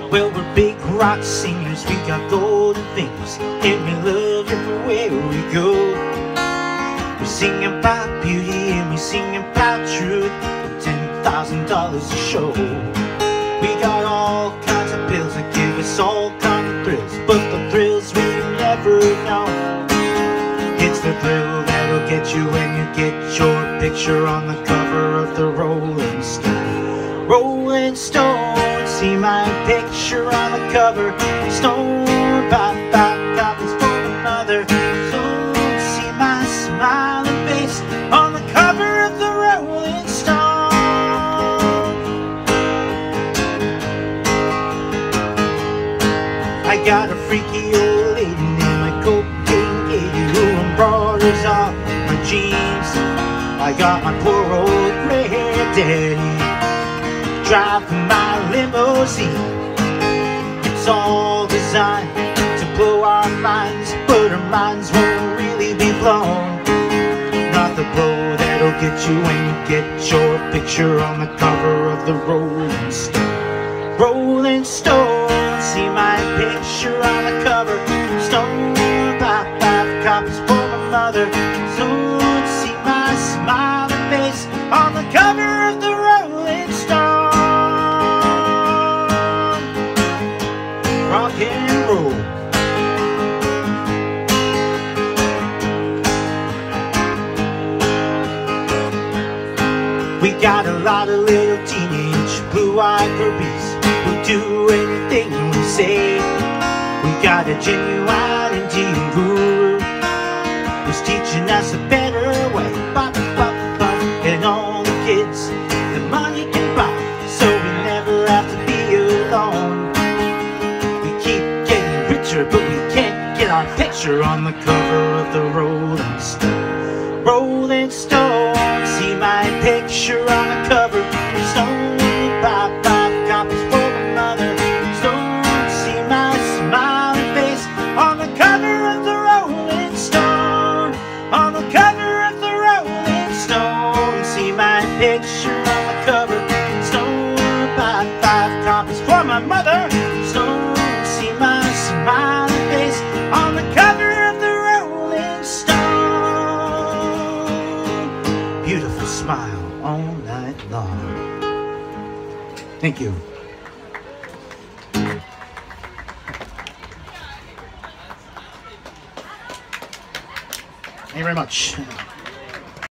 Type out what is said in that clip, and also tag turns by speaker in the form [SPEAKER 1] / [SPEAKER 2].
[SPEAKER 1] Well, we're big rock singers, we got golden fingers, and we love everywhere we go. We sing about beauty and we sing about truth, $10,000 a show. We got all kinds of pills that give us all kinds of thrills, but the thrills we never know. It's the thrill that'll get you when you get your picture on the cover of the Rolling Stone. Rolling Stone, see my picture on the cover. Stone by 5 copies for another. So see my smiling face on the cover of the Rolling Stone. I got a freaky old lady named my cocaine lady who embroiders on my jeans. I got my poor old gray-haired daddy driving my limousine. It's all designed to blow our minds, but our minds won't really be blown. Not the blow that'll get you when you get your picture on the cover of the Rolling Stone. Rolling Stone, see my picture on the cover. Stone by 5 copies for my mother. Soon see my smiling face on the cover of the Rolling Stone. Rock and roll. We got a lot of little teenage blue-eyed groupies who do anything we say. We got a genuine Indian guru who's teaching us a better way. Bop, bop, bop. And all the kids the money can buy, so we never have to be alone. We keep getting richer, but we can't get our picture on the cover of the Rolling Stone. Rolling Stone, see my picture on the cover. Stone by 5 copies for my mother. Stone, see my smiling face on the cover of the Rolling Stone. On the cover of the Rolling Stone, see my picture on the cover. Stone by 5 copies for my mother. Stone, see my smiling face on the cover of the Rolling Stone. Beautiful smile all night long. Thank you. Thank you very much.